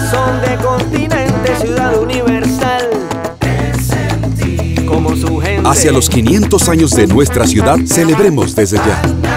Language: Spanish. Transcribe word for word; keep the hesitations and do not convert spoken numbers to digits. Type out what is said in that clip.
corazón de continente, ciudad universal. Como su gente. Hacia los quinientos años de nuestra ciudad, celebremos desde ya.